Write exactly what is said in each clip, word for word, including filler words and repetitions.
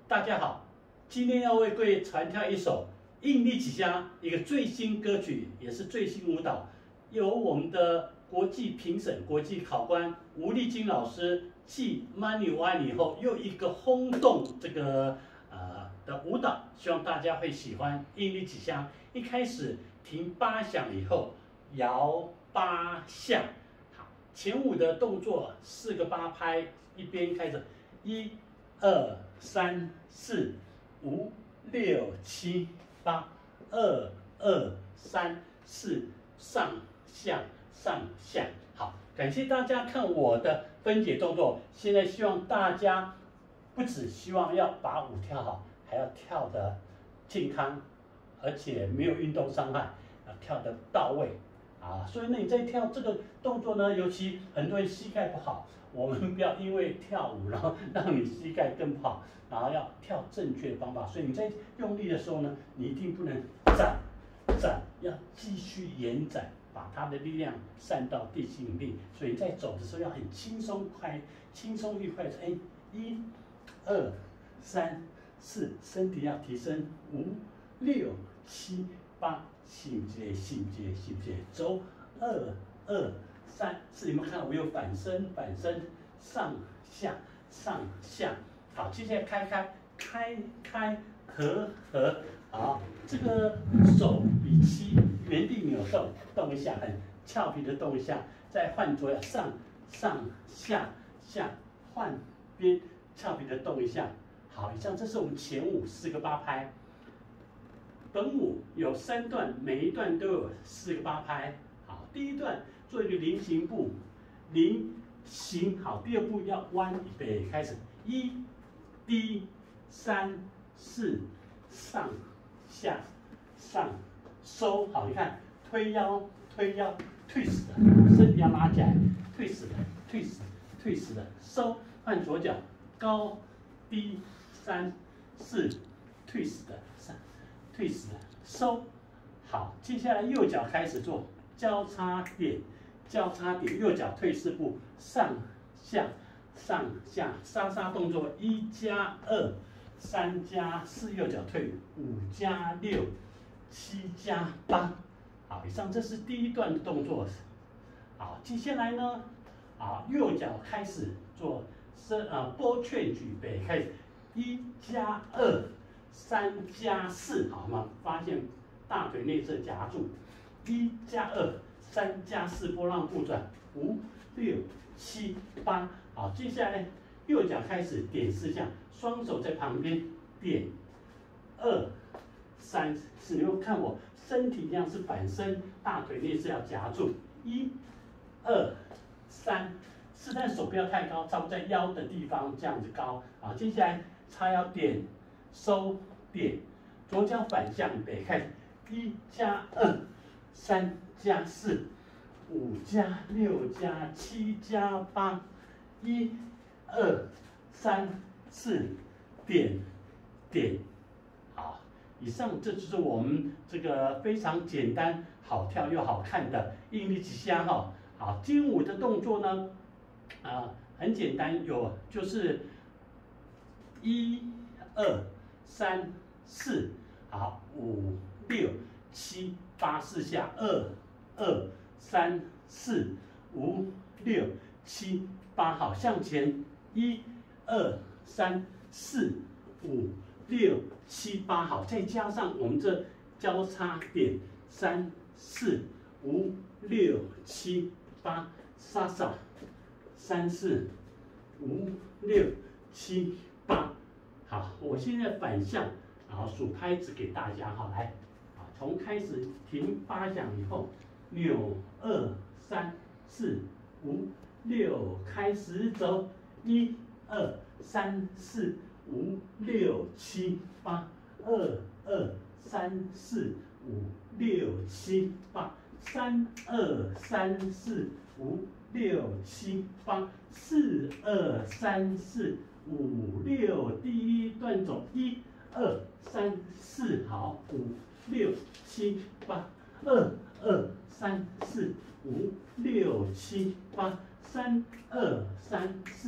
大家好，今天要为各位传跳一首印尼起香一个最新歌曲，也是最新舞蹈，由我们的国际评审、国际考官吴丽金老师继《Money 我爱你》后又一个轰动这个呃的舞蹈，希望大家会喜欢印尼起香。一开始停八响以后，摇八下，好，前五的动作四个八拍，一边开始一。二三四五六七八，二二三四上下上下。好，感谢大家看我的分解动作。现在希望大家不只希望要把舞跳好，还要跳得健康，而且没有运动伤害，要跳得到位啊。所以呢，你在跳这个动作呢，尤其很多人膝盖不好。我们不要因为跳舞，然后让你膝盖更不好，然后要跳正确的方法。所以你在用力的时候呢，你一定不能展展，要继续延展，把它的力量散到地心引力。所以你在走的时候要很轻松快，轻松愉快的。哎，一、二、三、四，身体要提升。五、六、七、八，心节心节心节，走。二、二。三是你们看，我有反身，反身上下上下。好，接下来开开开开合合。好，这个手比七，原地扭动，动一下，很俏皮的动一下，再换左脚上上下下，换边俏皮的动一下。好，以上这是我们前五四个八拍。本舞有三段，每一段都有四个八拍。好，第一段做一个菱形步，菱形好。第二步要弯，预备开始，一、低、三、四、上、下、上、收。好，你看推腰、推腰、twist 的，身体要拉起来 ，twist 的、twist、twist 的，收。换左脚，高、低、三、四 ，twist 的，三 ，twist 的，收。好，接下来右脚开始做。交叉点，交叉点，右脚退四步，上下上下，沙沙动作，一加二，三加四，右脚退，五加六，七加八。好，以上这是第一段的动作。好，接下来呢，啊，右脚开始做伸啊波券举杯，开始一加二，三加四，好吗？发现大腿内侧夹住。一加二，三加四，波浪步转，五、六、七、八。好，接下来右脚开始点四下，双手在旁边点，二、三、四。你会看我身体一样是反身，大腿内侧要夹住，一、二、三、四，但手不要太高，差不多在腰的地方这样子高。好，接下来叉腰点，收点，左脚反向北开始，一加二。三加四，五加六加七加八，一、二、三、四，点点，好，以上这就是我们这个非常简单、好跳又好看的印尼起香哈。好，金舞的动作呢，啊、呃，很简单，有就是一、二、三、四，好，五、六。七八四下，二二三四五六七八，好，向前，一二三四五六七八，好，再加上我们这交叉点，三四五六七八，莎莎，三四五六七八，好，我现在反向，然后数拍子给大家，好，来。从开始停八响以后，扭二三四五六，开始走，一二三四五六七八，二二三四五六七八，三二三四五六七八，四二三四五六，第一段走，一二三四，好，五。六七八，二二三四五六七八，三二三四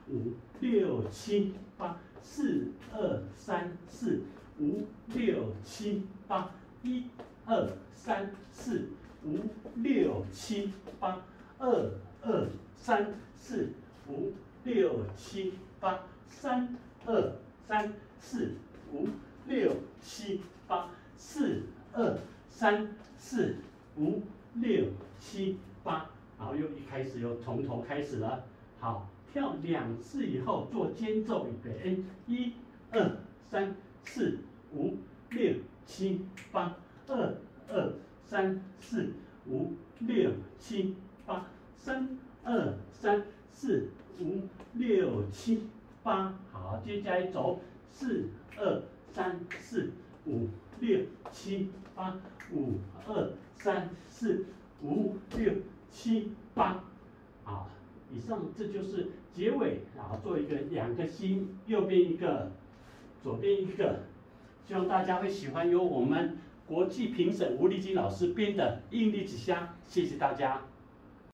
五六七八，四二三四五六七八，一二三四五六七八，二二三四五六七八，三二三四五六七八，四二三四五六七八，然后又一开始又从头开始了。好，跳两次以后做间奏，预备，一、二、三、四、五、六、七、八，二、二、三、四、五、六、七、八，三、二、三、四、五、六、七、八。好，接下来走，四、二、三、四、五、六、七、八，五、二、三、四、五、六、七、八。好。以上这就是结尾，然后做一个两个心，右边一个，左边一个，希望大家会喜欢由我们国际评审吴丽金老师编的《印尼之乡》，谢谢大家。